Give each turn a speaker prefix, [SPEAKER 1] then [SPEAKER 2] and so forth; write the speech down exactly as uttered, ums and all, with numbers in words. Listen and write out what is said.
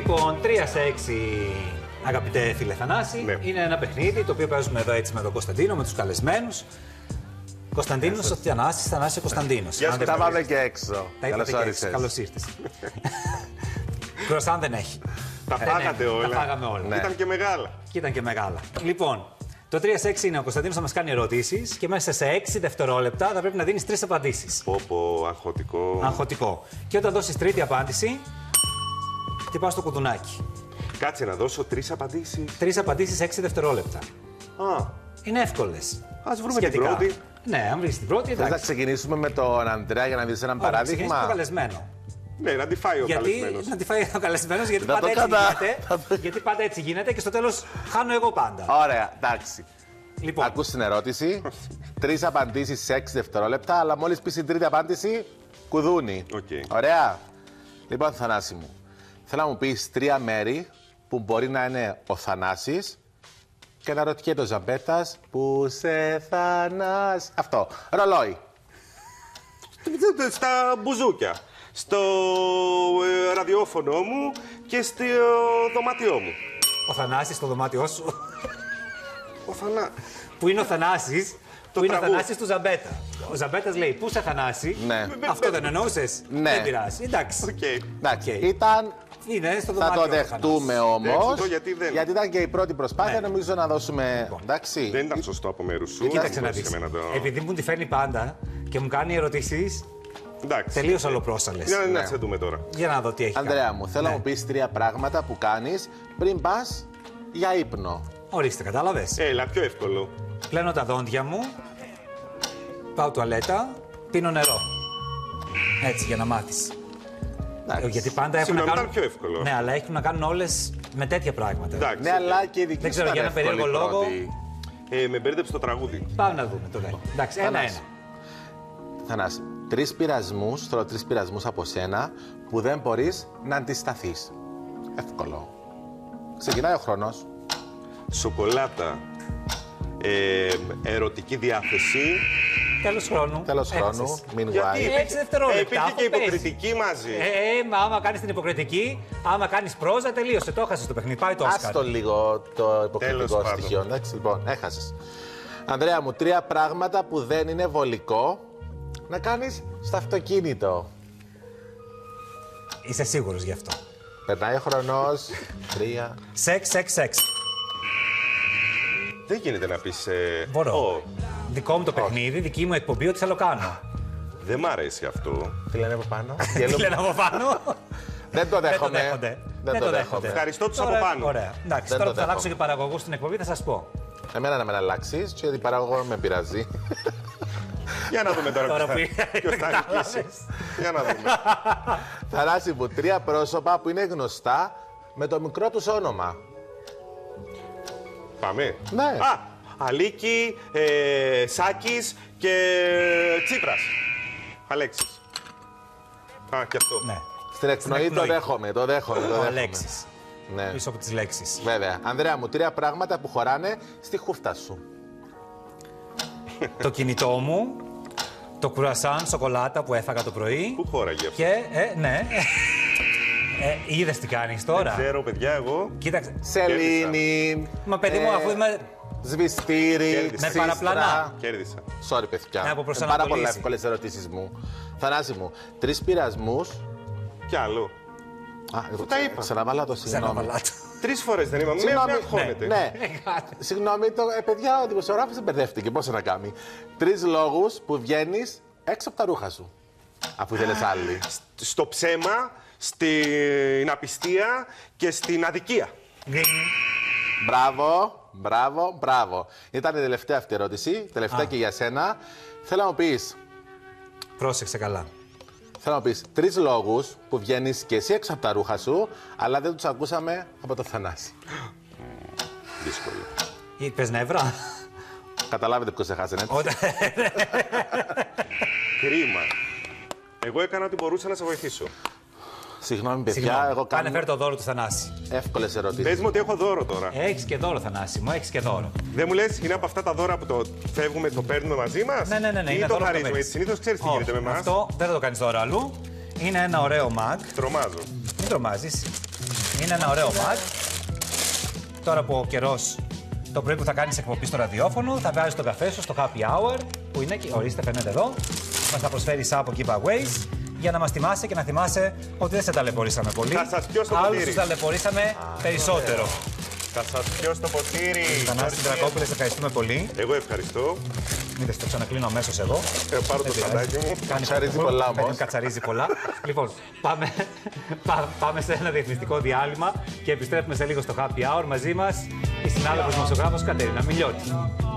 [SPEAKER 1] Λοιπόν, τρία σε έξι, αγαπητέ φίλε Θανάση, ναι. Είναι ένα παιχνίδι το οποίο παίζουμε εδώ έτσι με τον Κωνσταντίνο, με τους καλεσμένους. Κωνσταντίνος ο Θανάσης, Θανάσης ο Κωνσταντίνος.
[SPEAKER 2] Γεια σου, τα πάμε και έξω.
[SPEAKER 1] Καλώς όρισες. Καλώς ήρθες. Κροσάν δεν έχει.
[SPEAKER 3] Τα φάγατε όλα.
[SPEAKER 1] Τα φάγαμε όλα.
[SPEAKER 3] Ναι. Ήταν και μεγάλα.
[SPEAKER 1] Και ήταν και μεγάλα. Λοιπόν, το τρία σε έξι είναι ο Κωνσταντίνος θα μας κάνει ερωτήσεις και μέσα σε έξι δευτερόλεπτα θα πρέπει να δίνεις τρεις απαντήσεις.
[SPEAKER 3] Πω πω, αγχωτικό.
[SPEAKER 1] Αγχωτικό. Και όταν δώσεις τρίτη απάντηση, χτυπάς το κουδουνάκι.
[SPEAKER 3] Κάτσε να δώσω τρεις απαντήσεις.
[SPEAKER 1] Τρεις απαντήσεις σε έξι δευτερόλεπτα.
[SPEAKER 3] Α.
[SPEAKER 1] Είναι εύκολες.
[SPEAKER 3] Ας βρούμε
[SPEAKER 1] σχετικά.
[SPEAKER 3] την πρώτη.
[SPEAKER 1] Ναι, αν βρεις την πρώτη, εντάξει.
[SPEAKER 2] Θες να ξεκινήσουμε με τον Ανδρέα για να δεις έναν
[SPEAKER 1] παράδειγμα.
[SPEAKER 2] παράδειγμα.
[SPEAKER 1] Το καλεσμένο.
[SPEAKER 3] Ναι, να τη φάει ο
[SPEAKER 1] γιατί,
[SPEAKER 3] καλεσμένος.
[SPEAKER 1] Να τη φάει ο καλεσμένος, γιατί,
[SPEAKER 2] να
[SPEAKER 1] πάντα έτσι
[SPEAKER 2] κατα...
[SPEAKER 1] γίνεται, γιατί πάντα έτσι γίνεται και στο τέλος χάνω εγώ πάντα.
[SPEAKER 2] Ωραία, εντάξει.
[SPEAKER 1] Λοιπόν.
[SPEAKER 2] Ακούς την ερώτηση. Τρεις απαντήσεις σε έξι δευτερόλεπτα, αλλά μόλις πεις την τρίτη απάντηση, κουδούνι.
[SPEAKER 3] Okay.
[SPEAKER 2] Ωραία. Λοιπόν, Θανάση μου, θέλω να μου πεις τρία μέρη που μπορεί να είναι ο Θανάσης και να ρωτιέται ο Ζαμπέτας που σε Θανάση. Αυτό. Ρολόι.
[SPEAKER 3] Στα μπουζούκια. Στο ε, ραδιόφωνο μου και στο δωμάτιό μου.
[SPEAKER 1] Ο Θανάσης στο δωμάτιό σου.
[SPEAKER 3] Ο Θανά...
[SPEAKER 1] Που είναι ο Θανάσης.
[SPEAKER 3] Το
[SPEAKER 1] που είναι
[SPEAKER 3] τραγούδι.
[SPEAKER 1] ο Θανάσης του Ζαμπέτα. Ο Ζαμπέτας λέει πού σε Θανάση.
[SPEAKER 2] Ναι.
[SPEAKER 1] Αυτό δεν εννοούσες.
[SPEAKER 2] Ναι.
[SPEAKER 1] Δεν πειράζει. Εντάξει.
[SPEAKER 3] Okay.
[SPEAKER 2] Εντάξει.
[SPEAKER 1] Okay.
[SPEAKER 2] Ήταν...
[SPEAKER 1] Είναι στο
[SPEAKER 2] Θα το δεχτούμε όμως.
[SPEAKER 3] Γιατί, δεν...
[SPEAKER 2] γιατί ήταν και η πρώτη προσπάθεια,
[SPEAKER 1] ναι.
[SPEAKER 2] νομίζω να δώσουμε.
[SPEAKER 1] Λοιπόν.
[SPEAKER 2] Εντάξει.
[SPEAKER 3] Δεν ήταν σωστό από μέρους σου.
[SPEAKER 1] Κοίταξε να δεις.
[SPEAKER 3] Το...
[SPEAKER 1] Επειδή μου τη φέρνει πάντα και μου κάνει ερωτήσεις. Τελείως αλλοπρόσαλες.
[SPEAKER 3] Για
[SPEAKER 2] ναι.
[SPEAKER 3] να σε δούμε τώρα.
[SPEAKER 1] Για να δω τι έχει.
[SPEAKER 2] Ανδρέα
[SPEAKER 1] κάνει.
[SPEAKER 2] μου, θέλω
[SPEAKER 1] ναι.
[SPEAKER 2] να μου πεις τρία πράγματα που κάνεις πριν πας για ύπνο.
[SPEAKER 1] Ορίστε, κατάλαβες.
[SPEAKER 3] Έλα, πιο εύκολο.
[SPEAKER 1] Πλένω τα δόντια μου. Πάω τουαλέτα. Πίνω νερό. Έτσι, για να μάθεις.
[SPEAKER 2] Εντάξει.
[SPEAKER 1] Γιατί πάντα έχουν
[SPEAKER 3] Συγγνώμη,
[SPEAKER 1] να κάνουν...
[SPEAKER 3] ήταν πιο εύκολο.
[SPEAKER 1] Ναι, αλλά έχουν να κάνουν όλες με τέτοια πράγματα.
[SPEAKER 3] Εντάξει,
[SPEAKER 2] ναι, αλλά και η δική
[SPEAKER 1] δεν
[SPEAKER 2] σου
[SPEAKER 1] ξέρω,
[SPEAKER 2] ήταν
[SPEAKER 1] για ένα περίεργο
[SPEAKER 2] εύκολη
[SPEAKER 1] λόγο.
[SPEAKER 2] πρώτη.
[SPEAKER 3] Ε, με μπέρδεψε το τραγούδι.
[SPEAKER 1] Πάμε να δούμε τώρα. Εντάξει, ένα-ένα.
[SPEAKER 2] Θανάση, τρεις πειρασμούς, θέλω τρεις πειρασμούς από σένα που δεν μπορείς να αντισταθείς. Εύκολο. Ξεκινάει ο χρόνος.
[SPEAKER 3] Σοκολάτα. Ε, ερωτική διάθεση.
[SPEAKER 1] Τέλος χρόνου.
[SPEAKER 2] Τέλος χρόνου. Μην
[SPEAKER 3] Γιατί
[SPEAKER 2] γουάει.
[SPEAKER 1] έξι δευτερόλεπτα.
[SPEAKER 3] Ε, υπήρχε
[SPEAKER 1] αφού
[SPEAKER 3] και
[SPEAKER 1] παίζει.
[SPEAKER 3] υποκριτική μαζί.
[SPEAKER 1] Ε, ε, μα άμα κάνεις την υποκριτική, άμα κάνεις πρόζα, τελείωσε. Το έχασες το παιχνίδι. Πάει το Όσκαρ.
[SPEAKER 2] Άστο λίγο το υποκριτικό
[SPEAKER 3] Τέλος
[SPEAKER 2] στοιχείο.
[SPEAKER 3] πάντων.
[SPEAKER 2] Εντάξει, λοιπόν, έχασες. Ανδρέα μου, τρία πράγματα που δεν είναι βολικό να κάνεις στο αυτοκίνητο.
[SPEAKER 1] Είσαι σίγουρος γι' αυτό.
[SPEAKER 2] Περνάει ο χρονός. Τρία.
[SPEAKER 1] Σεξ, σεξ, σεξ.
[SPEAKER 3] Δεν γίνεται να πεις... Ε...
[SPEAKER 1] Μπορώ.
[SPEAKER 3] Oh,
[SPEAKER 1] Δικό μου το παιχνίδι, δική μου εκπομπή, ό,τι θέλω κάνω.
[SPEAKER 3] δεν μ' αρέσει αυτό.
[SPEAKER 2] Τι λένε από πάνω.
[SPEAKER 1] Τι λένε από πάνω.
[SPEAKER 2] Δεν το
[SPEAKER 1] Δεν το
[SPEAKER 2] δέχομαι.
[SPEAKER 1] δέχονται.
[SPEAKER 2] Δεν το δέχομαι.
[SPEAKER 3] Ευχαριστώ τους
[SPEAKER 1] Τώρα,
[SPEAKER 3] από πάνω.
[SPEAKER 1] Ωραία. Εντάξει,
[SPEAKER 2] Δεν
[SPEAKER 1] τώρα
[SPEAKER 2] το
[SPEAKER 1] που θα αλλάξω
[SPEAKER 2] δέχομαι.
[SPEAKER 1] και παραγωγό στην εκπομπή θα σας πω.
[SPEAKER 2] Εμένα να με αλλάξεις, γιατί παραγωγό με πειράζει.
[SPEAKER 3] Για να δούμε τώρα
[SPEAKER 1] Τώρα
[SPEAKER 3] ποιος
[SPEAKER 1] που
[SPEAKER 3] θα, ποιος θα νικήσει. Για να δούμε.
[SPEAKER 2] Θανάση μου, τρία πρόσωπα που είναι γνωστά με το μικρό τους όνομα.
[SPEAKER 3] Πάμε.
[SPEAKER 2] Ναι.
[SPEAKER 3] Α, Αλίκη, ε, Σάκης και Τσίπρας. Αλέξης. Α, και αυτό.
[SPEAKER 1] Ναι.
[SPEAKER 2] Στην εκπνοή
[SPEAKER 1] εκπνοή.
[SPEAKER 2] το δέχομαι, το δέχομαι. Το
[SPEAKER 1] Ο
[SPEAKER 2] δέχομαι.
[SPEAKER 1] Αλέξης.
[SPEAKER 2] Ναι.
[SPEAKER 1] Πίσω από τις λέξεις.
[SPEAKER 2] Βέβαια. Ανδρέα μου, τρία πράγματα που χωράνε στη χούφτα σου.
[SPEAKER 1] Το κινητό μου, το κουρασάν σοκολάτα που έφαγα το πρωί.
[SPEAKER 3] Πού χώραγε αυτό.
[SPEAKER 1] Και, ε, ναι. Ε, είδες τι κάνεις τώρα.
[SPEAKER 3] Δεν ξέρω, παιδιά, εγώ.
[SPEAKER 1] Κοίταξε.
[SPEAKER 2] Σελήνη.
[SPEAKER 1] Μα παιδί μου,
[SPEAKER 2] ε,
[SPEAKER 1] αφού είμαι...
[SPEAKER 2] Σβηστήρι,
[SPEAKER 3] Κέρδισα.
[SPEAKER 1] Με παραπλανά.
[SPEAKER 3] Κέρδισα.
[SPEAKER 2] Sorry, παιδιά.
[SPEAKER 1] Ναι, από
[SPEAKER 2] Είναι πάρα
[SPEAKER 1] προσανατολίσει.
[SPEAKER 2] πολύ εύκολες ερωτήσεις μου. Θανάση μου, τρεις πειρασμούς.
[SPEAKER 3] Κι άλλο.
[SPEAKER 2] Α, εγώ
[SPEAKER 3] τα είπα.
[SPEAKER 2] Ξαναβάλα το συγγνώμη.
[SPEAKER 1] Ξαναβαλάτο.
[SPEAKER 3] Τρεις φορές δεν είπαμε. Μην
[SPEAKER 2] Συγγνώμη,
[SPEAKER 3] με αγχώνετε.
[SPEAKER 2] Ναι. Συγγνώμη, το, ε, παιδιά, ο δημοσιογράφος δεν μπερδεύτηκε. Πώς να κάνει. Τρεις λόγους που βγαίνεις έξω από τα ρούχα σου. Αφού ήθελες άλλη.
[SPEAKER 3] Στο ψέμα, στην απιστία και στην αδικία.
[SPEAKER 2] Μπράβο, μπράβο, μπράβο. Ήταν η τελευταία αυτή ερώτηση. Τελευταία
[SPEAKER 1] Α.
[SPEAKER 2] και για σένα. Θέλω να μου πεις.
[SPEAKER 1] Πρόσεξε καλά.
[SPEAKER 2] Θέλω να πεις τρεις λόγους που βγαίνεις και εσύ έξω από τα ρούχα σου, αλλά δεν τους ακούσαμε από το Θανάση.
[SPEAKER 3] Δύσκολο.
[SPEAKER 1] Είπες νεύρα.
[SPEAKER 2] Καταλάβετε ποιος έχασε, έτσι.
[SPEAKER 1] Όταν-
[SPEAKER 3] Κρίμα. Εγώ έκανα ό,τι μπορούσα να σε βοηθήσω.
[SPEAKER 2] Συγγνώμη, παιδιά,
[SPEAKER 1] Συγγνώμη.
[SPEAKER 2] εγώ
[SPEAKER 1] Κάνε
[SPEAKER 2] κάνω
[SPEAKER 1] φέρ το δώρο του Θανάση.
[SPEAKER 2] εύκολες ερωτήσεις.
[SPEAKER 3] Πες μου ότι έχω δώρο τώρα.
[SPEAKER 1] Έχεις και δώρο, Θανάση μου, έχεις και δώρο.
[SPEAKER 3] Δεν μου λες, είναι από αυτά τα δώρα που το φεύγουμε, το παίρνουμε μαζί μας.
[SPEAKER 1] Ναι, ναι, ναι, ναι.
[SPEAKER 3] Ή
[SPEAKER 1] είναι
[SPEAKER 3] το
[SPEAKER 1] δώρο που
[SPEAKER 3] χαρίζουμε.
[SPEAKER 1] παίρνεις.
[SPEAKER 3] Έτσι, συνήθως ξέρεις τι
[SPEAKER 1] Όχι,
[SPEAKER 3] γίνεται με εμάς.
[SPEAKER 1] Αυτό δεν θα το κάνεις δώρο αλλού. Είναι ένα ωραίο μαγ.
[SPEAKER 3] Τρομάζω.
[SPEAKER 1] Μην τρομάζεις. Είναι ένα ωραίο ματ. Τώρα που ο καιρός, το πρωί που θα κάνεις εκπομπή στο ραδιόφωνο, θα βγάζεις τον καφέ σου στο happy hour, που είναι εκεί, ορίστε, φαίνεται εδώ. Μας θα προσφέρει από giveaways για να μας θυμάσαι και να θυμάσαι ότι δεν σε ταλαιπωρήσαμε πολύ.
[SPEAKER 3] Θα σας πιω στο
[SPEAKER 1] Άλλους
[SPEAKER 3] ποτήρι.
[SPEAKER 1] τους ταλαιπωρήσαμε περισσότερο.
[SPEAKER 3] Θα σας πιω στο ποτήρι.
[SPEAKER 1] Θανάση Δρακόπουλε, σε ευχαριστούμε πολύ.
[SPEAKER 3] Εγώ ευχαριστώ.
[SPEAKER 1] Είδες, το ξανακλίνω αμέσως εγώ.
[SPEAKER 3] Ε, πάρω το σαντάκι μου.
[SPEAKER 2] Κατσαρίζει πολλά
[SPEAKER 1] όμως.
[SPEAKER 2] όμως.
[SPEAKER 1] Κατσαρίζει πολλά. Λοιπόν, πάμε, πά- πάμε σε ένα διαφημιστικό διάλειμμα και επιστρέφουμε σε λίγο στο Happy Hour. Μαζί μας η συνάδελφος δημοσιογράφος Κατερίνα Μιλιώτη.